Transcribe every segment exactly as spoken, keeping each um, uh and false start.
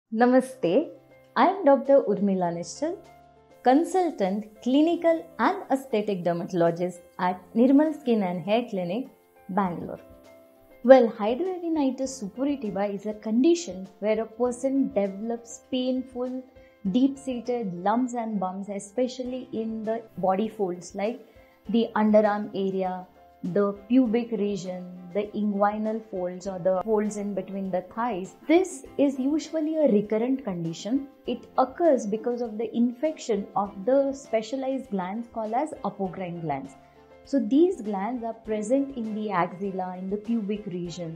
Namaste, I am Doctor Urmila Nischal, consultant, clinical and aesthetic dermatologist at Nirmal Skin and Hair Clinic, Bangalore. Well, Hidradenitis Suppurativa is a condition where a person develops painful, deep-seated lumps and bumps, especially in the body folds like the underarm area, the pubic region, the inguinal folds or the folds in between the thighs. This is usually a recurrent condition. It occurs because of the infection of the specialized glands called as apocrine glands. So these glands are present in the axilla, in the pubic region,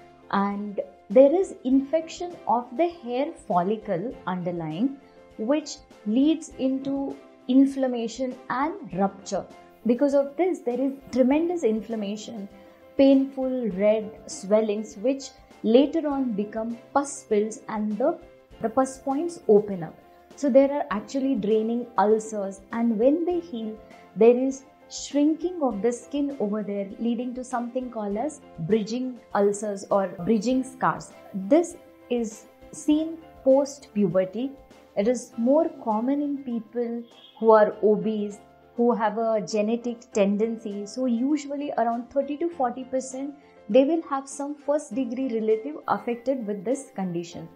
and there is infection of the hair follicle underlying, which leads into inflammation and rupture. Because of this, there is tremendous inflammation, painful red swellings, which later on become pus spills and the, the pus points open up. So there are actually draining ulcers, and when they heal, there is shrinking of the skin over there, leading to something called as bridging ulcers or bridging scars. This is seen post-puberty. It is more common in people who are obese, who have a genetic tendency. So usually around thirty to forty percent, they will have some first degree relative affected with this condition.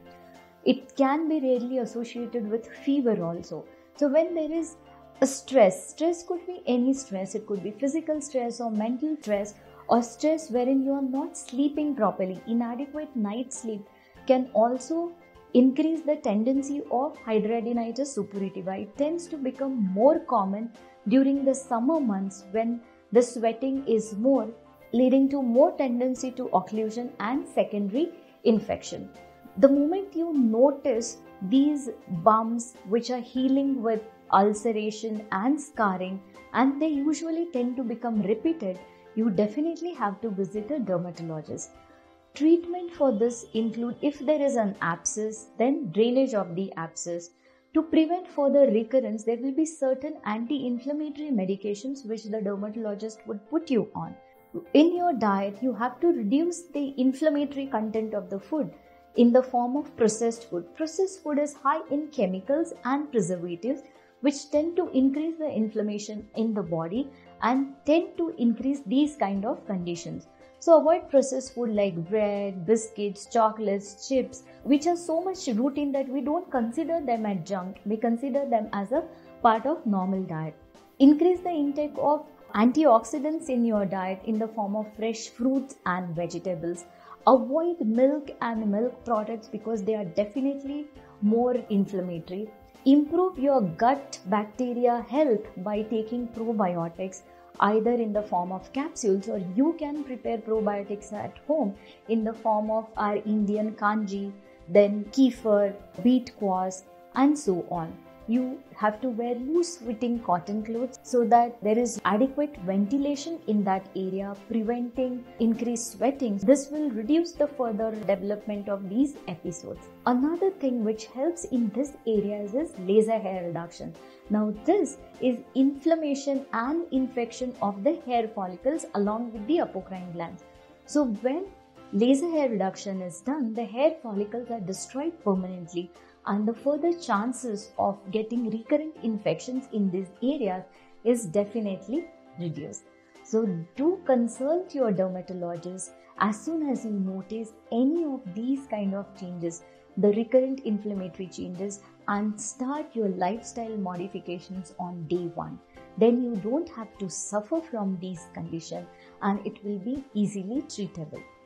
It can be rarely associated with fever also. So when there is a stress, stress could be any stress. It could be physical stress or mental stress or stress wherein you are not sleeping properly. Inadequate night sleep can also increase the tendency of Hidradenitis Suppurativa. It tends to become more common during the summer months when the sweating is more, leading to more tendency to occlusion and secondary infection. The moment you notice these bumps which are healing with ulceration and scarring, and they usually tend to become repeated, you definitely have to visit a dermatologist. Treatment for this include, if there is an abscess, then drainage of the abscess. To prevent further recurrence, there will be certain anti-inflammatory medications which the dermatologist would put you on. In your diet, you have to reduce the inflammatory content of the food in the form of processed food. Processed food is high in chemicals and preservatives, which tend to increase the inflammation in the body and tend to increase these kind of conditions. So avoid processed food like bread, biscuits, chocolates, chips, which are so much routine that we don't consider them as junk. We consider them as a part of normal diet. Increase the intake of antioxidants in your diet in the form of fresh fruits and vegetables. Avoid milk and milk products because they are definitely more inflammatory. Improve your gut bacteria health by taking probiotics, either in the form of capsules, or you can prepare probiotics at home in the form of our Indian kanji, then kefir, beet kvass, and so on. You have to wear loose fitting cotton clothes so that there is adequate ventilation in that area, preventing increased sweating. This will reduce the further development of these episodes. Another thing which helps in this area is laser hair reduction. Now this is inflammation and infection of the hair follicles along with the apocrine glands. So when laser hair reduction is done, the hair follicles are destroyed permanently, and the further chances of getting recurrent infections in these areas is definitely reduced. So do consult your dermatologist as soon as you notice any of these kind of changes, the recurrent inflammatory changes, and start your lifestyle modifications on day one. Then you don't have to suffer from these conditions and it will be easily treatable.